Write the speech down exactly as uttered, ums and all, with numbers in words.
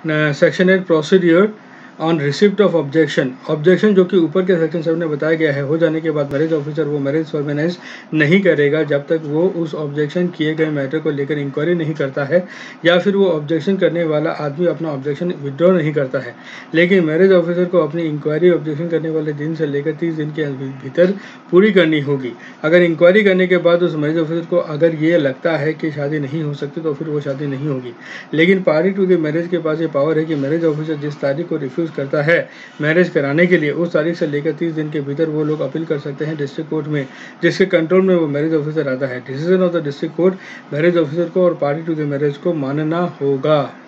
Section eight procedure on receipt of objection. Objection जो कि ऊपर के सेक्शन सेवन में बताया गया है, हो जाने के बाद मैरिज ऑफिसर वो मैरिज फॉर्मेलाइज नहीं करेगा जब तक वो उस ऑब्जेक्शन किए गए मैटर को लेकर इंक्वायरी नहीं करता है या फिर वो ऑब्जेक्शन करने वाला आदमी अपना ऑब्जेक्शन विड्रॉ नहीं करता है। लेकिन मैरिज ऑफिसर को अपनी इंक्वायरी ऑब्जेक्शन करने वाले दिन से लेकर तीस दिन के भीतर पूरी करनी होगी। अगर इंक्वायरी करने के बाद उस मैरिज ऑफिसर को अगर ये लगता है कि शादी नहीं हो सकती तो फिर वो शादी नहीं होगी। लेकिन पार्टी टू द मैरिज के पास ये पावर है कि मैरिज ऑफिसर जिस तारीख को रिफ्यूज़ करता है मैरिज कराने के लिए, उस तारीख से लेकर तीस दिन के भीतर वो लोग अपील कर सकते हैं डिस्ट्रिक्ट कोर्ट में, जिसके कंट्रोल में वो मैरिज ऑफिसर आता है। Decision of the district court marriage officer को और पार्टी टू द मैरिज को मानना होगा।